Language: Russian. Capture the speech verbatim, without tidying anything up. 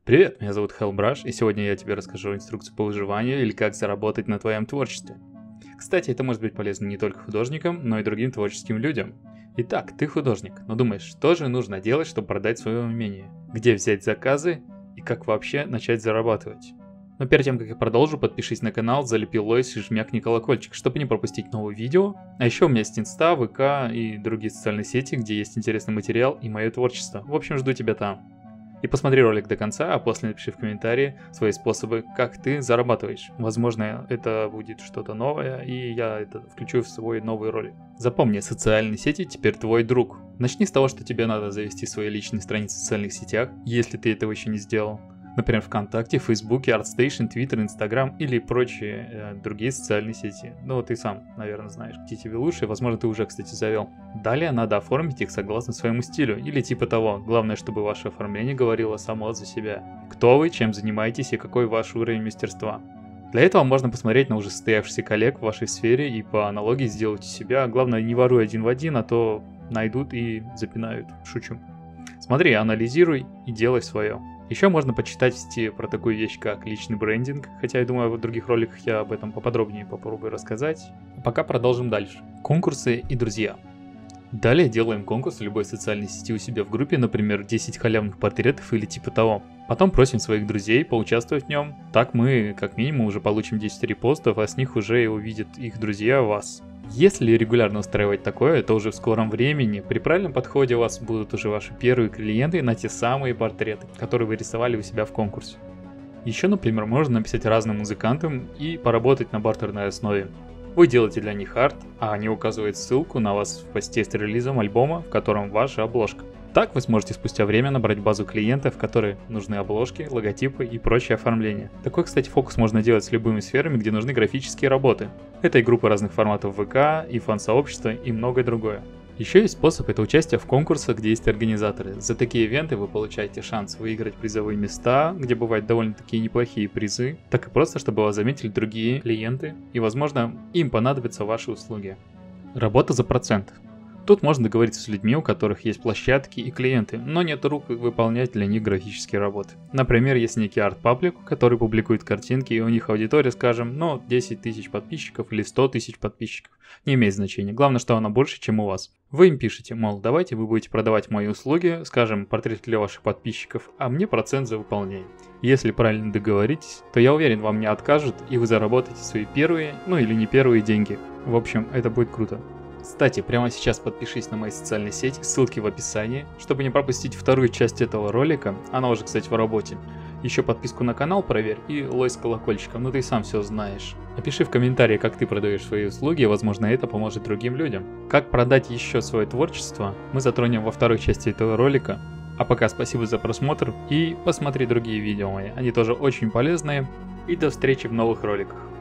Привет, меня зовут Hellbrush, и сегодня я тебе расскажу инструкцию по выживанию или как заработать на твоем творчестве. Кстати, это может быть полезно не только художникам, но и другим творческим людям. Итак, ты художник, но думаешь, что же нужно делать, чтобы продать свое умение? Где взять заказы и как вообще начать зарабатывать? Но перед тем, как я продолжу, подпишись на канал, залепи лойс и жмякни колокольчик, чтобы не пропустить новые видео. А еще у меня есть инста, ВК и другие социальные сети, где есть интересный материал и мое творчество. В общем, жду тебя там. И посмотри ролик до конца, а после напиши в комментарии свои способы, как ты зарабатываешь. Возможно, это будет что-то новое, и я это включу в свой новый ролик. Запомни, социальные сети теперь твой друг. Начни с того, что тебе надо завести свои личные страницы в социальных сетях, если ты этого еще не сделал. Например, ВКонтакте, Фейсбуке, ArtStation, Twitter, Instagram или прочие э, другие социальные сети. Ну, ты сам, наверное, знаешь, где тебе лучше, возможно, ты уже, кстати, завел. Далее надо оформить их согласно своему стилю или типа того. Главное, чтобы ваше оформление говорило само за себя. Кто вы, чем занимаетесь и какой ваш уровень мастерства. Для этого можно посмотреть на уже состоявшихся коллег в вашей сфере и по аналогии сделать у себя. Главное, не воруй один в один, а то найдут и запинают. Шучу. Смотри, анализируй и делай свое. Еще можно почитать в сети про такую вещь, как личный брендинг, хотя я думаю, в других роликах я об этом поподробнее попробую рассказать. А пока продолжим дальше. Конкурсы и друзья. Далее делаем конкурс в любой социальной сети у себя в группе, например, десять халявных портретов или типа того. Потом просим своих друзей поучаствовать в нем. Так мы, как минимум, уже получим десять репостов, а с них уже и увидят их друзья вас. Если регулярно устраивать такое, то уже в скором времени при правильном подходе у вас будут уже ваши первые клиенты на те самые портреты, которые вы рисовали у себя в конкурсе. Еще, например, можно написать разным музыкантам и поработать на бартерной основе. Вы делаете для них арт, а они указывают ссылку на вас в посте с релизом альбома, в котором ваша обложка. Так вы сможете спустя время набрать базу клиентов, которые нужны обложки, логотипы и прочее оформление. Такой, кстати, фокус можно делать с любыми сферами, где нужны графические работы. Это и группы разных форматов ВК, и фан-сообщества, и многое другое. Еще есть способ — это участие в конкурсах, где есть организаторы. За такие ивенты вы получаете шанс выиграть призовые места, где бывают довольно-таки неплохие призы, так и просто, чтобы вас заметили другие клиенты, и, возможно, им понадобятся ваши услуги. Работа за процент. Тут можно договориться с людьми, у которых есть площадки и клиенты, но нет рук выполнять для них графические работы. Например, есть некий арт-паблик, который публикует картинки, и у них аудитория, скажем, ну, десять тысяч подписчиков или сто тысяч подписчиков. Не имеет значения, главное, что она больше, чем у вас. Вы им пишете, мол, давайте вы будете продавать мои услуги, скажем, портрет для ваших подписчиков, а мне процент за выполнение. Если правильно договоритесь, то я уверен, вам не откажут, и вы заработаете свои первые, ну или не первые деньги. В общем, это будет круто. Кстати, прямо сейчас подпишись на мои социальные сети, ссылки в описании, чтобы не пропустить вторую часть этого ролика, она уже, кстати, в работе. Еще подписку на канал проверь и лойс с колокольчиком, ну ты сам все знаешь. Напиши в комментарии, как ты продаешь свои услуги, возможно, это поможет другим людям. Как продать еще свое творчество, мы затронем во второй части этого ролика. А пока спасибо за просмотр и посмотри другие видео мои, они тоже очень полезные. И до встречи в новых роликах.